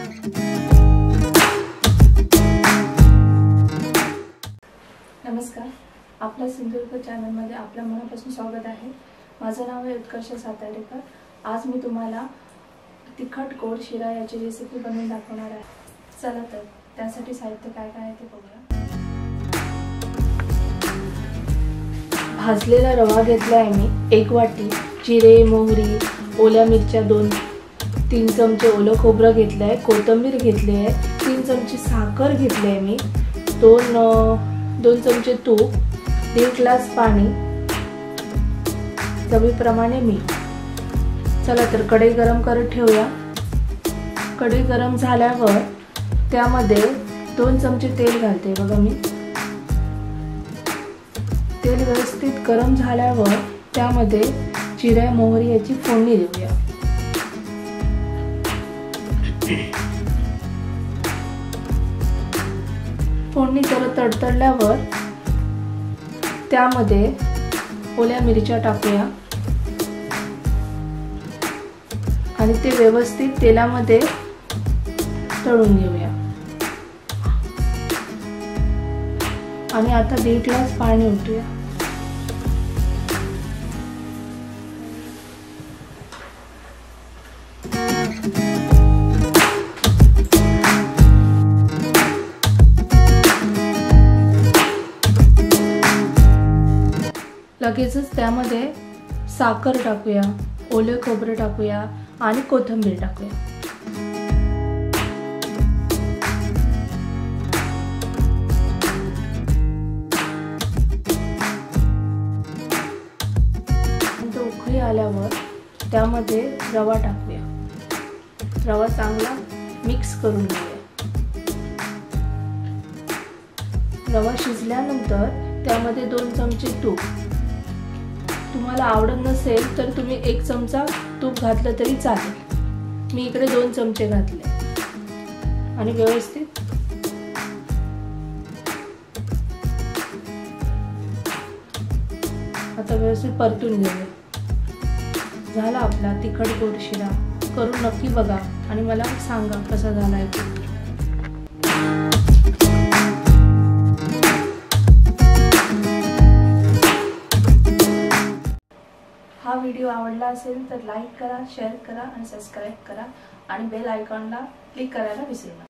नमस्कार, आपल्या सिंधुदुर्ग चॅनलमध्ये आपल्या मनापासून स्वागत आहे। माझं नाव आहे उत्कर्ष सातारेकर। आज मी तुम्हाला तिखट गोड शिरा याची रेसिपी बनवून दाखवणार आहे। चला तर त्यासाठी साहित्य काय काय आहे ते बघूया। भाजलेला रवा घेतला आहे मी 1 वाटी, जिरे, मोहरी, ओल्या मिरच्या 2-3 चमचे ओलं खोबरं घेतलं आहे, कोथिंबीर घेतली आहे, 3 चमचे साखर घेतली आहे मी, 2 चमचे तूप, 1.5 ग्लास पाणी, चवीप्रमाणे मीठ। चला तर कढई गरम करत ठेवूया। कढई गरम झाल्यावर त्यामध्ये 2 चमचे तेल घालते। बघा मी तेल व्यवस्थित गरम झाल्यावर त्यामध्ये जिरे मोहरी याची फोडणी देऊया। फोडणी जरा तडतडल्यावर त्यामध्ये ओल्या मिरच्या टाकूया आणि ते व्यवस्थित तेलामध्ये तळून घेऊया। आणि आता 1.5 ग्लास पाणी ओतूया। लगेचच त्यामध्ये साखर टाकूया, ओले खोबरे टाकूया आणि कोथिंबीर टाकूया। उकळी आल्यावर त्यामध्ये रवा टाकूया। रवा चांगला मिक्स करून घेऊया। रवा शिजल्यानंतर त्यामध्ये 2 चमचे तूप, तुम्हाला आवडत नसेल तर तुम्ही 1 चमचा तूप घातलं तरी चालेल। मी इकडे 2 चमचे घातले आणि व्यवस्थित आता व्यवस्थित परतून घेऊया। झाला आपला तिखट गोड शिरा। करून नक्की बघा आणि मला सांगा कसा झालाय ते। हा व्हिडिओ आवडला असेल तर लाईक करा, शेअर करा आणि सबस्क्राइब करा आणि बेल आयकॉनला क्लिक करायला विसरू नका।